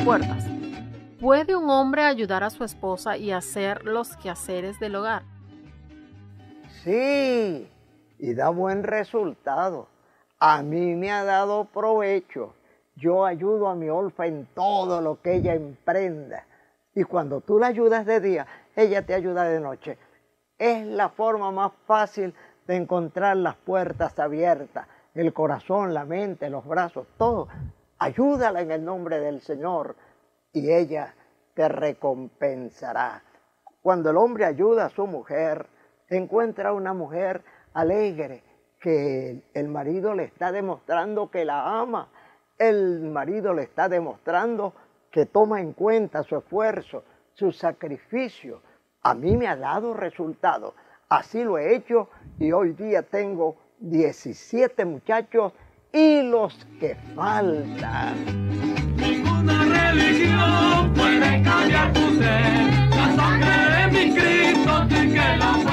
puertas. ¿Puede un hombre ayudar a su esposa y hacer los quehaceres del hogar? Sí, y da buen resultado. A mí me ha dado provecho. Yo ayudo a mi Olfa en todo lo que ella emprenda. Y cuando tú la ayudas de día, ella te ayuda de noche. Es la forma más fácil de encontrar las puertas abiertas, el corazón, la mente, los brazos, todo. Ayúdala en el nombre del Señor y ella te recompensará. Cuando el hombre ayuda a su mujer, encuentra una mujer alegre, que el marido le está demostrando que la ama. El marido le está demostrando que toma en cuenta su esfuerzo, su sacrificio. A mí me ha dado resultado. Así lo he hecho y hoy día tengo 17 muchachos y los que faltan. Ninguna religión puede cambiar tu ser. La sangre de mi Cristo que la